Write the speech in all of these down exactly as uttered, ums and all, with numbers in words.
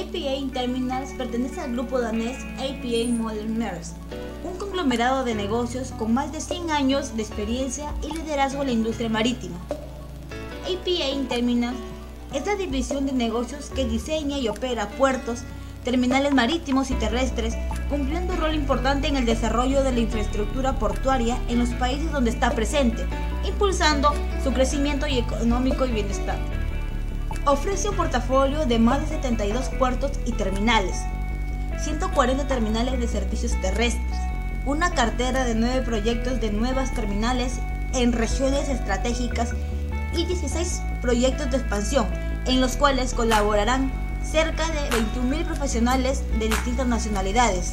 A P A Terminals pertenece al grupo danés A P A Moller Maersk, un conglomerado de negocios con más de cien años de experiencia y liderazgo en la industria marítima. A P A Terminals es la división de negocios que diseña y opera puertos, terminales marítimos y terrestres, cumpliendo un rol importante en el desarrollo de la infraestructura portuaria en los países donde está presente, impulsando su crecimiento y económico y bienestar. Ofrece un portafolio de más de setenta y dos puertos y terminales, ciento cuarenta terminales de servicios terrestres, una cartera de nueve proyectos de nuevas terminales en regiones estratégicas y dieciséis proyectos de expansión, en los cuales colaborarán cerca de veintiún mil profesionales de distintas nacionalidades.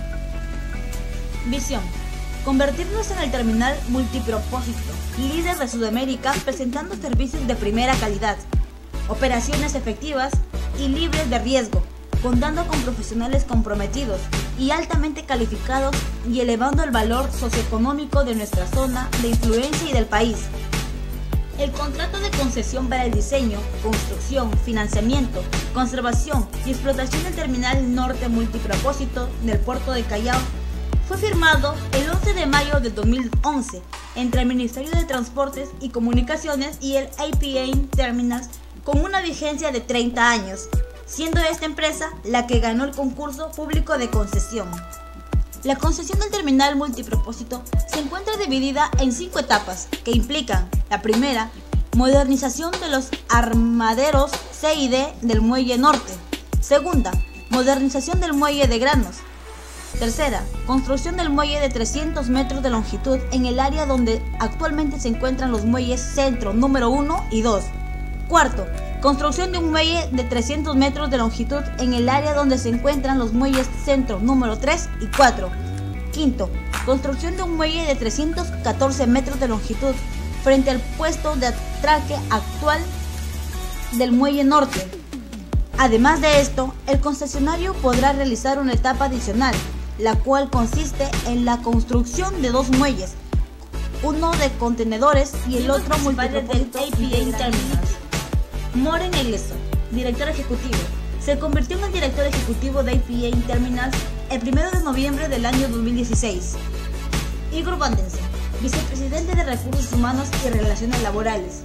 Visión: convertirnos en el terminal multipropósito, líder de Sudamérica, presentando servicios de primera calidad, operaciones efectivas y libres de riesgo, contando con profesionales comprometidos y altamente calificados y elevando el valor socioeconómico de nuestra zona de influencia y del país. El contrato de concesión para el diseño, construcción, financiamiento, conservación y explotación del terminal norte multipropósito del puerto de Callao fue firmado el once de mayo del dos mil once entre el Ministerio de Transportes y Comunicaciones y el A P A Terminals, con una vigencia de treinta años, siendo esta empresa la que ganó el concurso público de concesión. La concesión del terminal multipropósito se encuentra dividida en cinco etapas que implican: la primera, modernización de los armaderos C y D del muelle norte; segunda, modernización del muelle de Granos; tercera, construcción del muelle de trescientos metros de longitud en el área donde actualmente se encuentran los muelles centro número uno y dos; cuarto, construcción de un muelle de trescientos metros de longitud en el área donde se encuentran los muelles centro número tres y cuatro; quinto, construcción de un muelle de trescientos catorce metros de longitud frente al puesto de atraque actual del muelle norte. Además de esto, el concesionario podrá realizar una etapa adicional, la cual consiste en la construcción de dos muelles, uno de contenedores y el otro multipropósito del A P A Terminals. Moren Egleso, director ejecutivo, se convirtió en el director ejecutivo de A P A Terminals el primero de noviembre del año dos mil dieciséis. Igor Vandensen, vicepresidente de Recursos Humanos y Relaciones Laborales.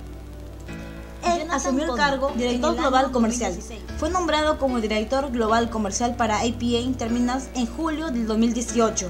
Él asumió el cargo de director global comercial. Fue nombrado como director global comercial para A P A Terminals en julio del dos mil dieciocho.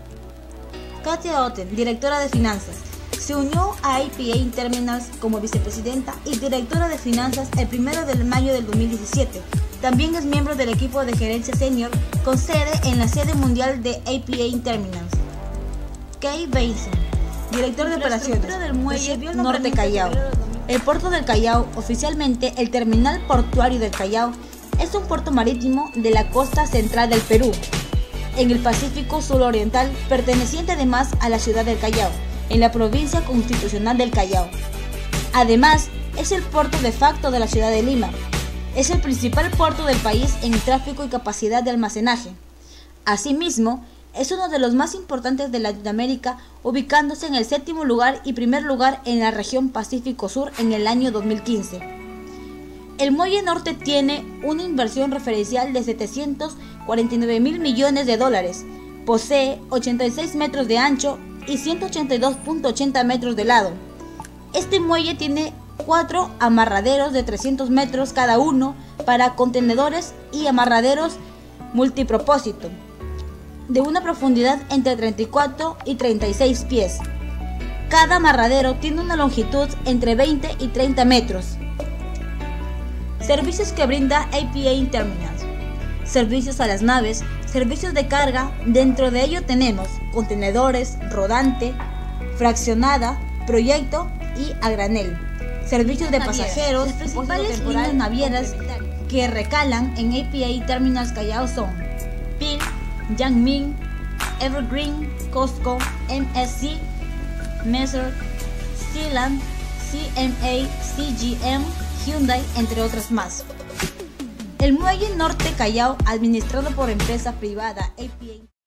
Katia Otten, directora de finanzas, se unió a A P A Terminals como vicepresidenta y directora de finanzas el primero de mayo del dos mil diecisiete. También es miembro del equipo de gerencia senior con sede en la sede mundial de A P A Terminals. Kay Basin, director de operaciones del muelle norte Callao. El puerto del Callao, oficialmente el terminal portuario del Callao, es un puerto marítimo de la costa central del Perú, en el Pacífico suroriental, perteneciente además a la ciudad del Callao, en la provincia constitucional del Callao. Además, es el puerto de facto de la ciudad de Lima. Es el principal puerto del país en tráfico y capacidad de almacenaje. Asimismo, es uno de los más importantes de Latinoamérica, ubicándose en el séptimo lugar y primer lugar en la región Pacífico Sur en el año dos mil quince. El muelle norte tiene una inversión referencial de setecientos cuarenta y nueve mil millones de dólares, posee ochenta y seis metros de ancho y ciento ochenta y dos punto ochenta metros de lado. Este muelle tiene cuatro amarraderos de trescientos metros cada uno para contenedores y amarraderos multipropósito, de una profundidad entre treinta y cuatro y treinta y seis pies. Cada amarradero tiene una longitud entre veinte y treinta metros. Servicios que brinda A P A Terminals: servicios a las naves, servicios de carga. Dentro de ello tenemos contenedores, rodante, fraccionada, proyecto y a granel. Servicios de pasajeros. Las principales líneas navieras que recalan en A P A Terminals Callao son P I N, Yangmin, Evergreen, Costco, M S C, Messer, Sealand, C M A, C G M, Hyundai, entre otras más. El muelle norte Callao, administrado por empresa privada A P A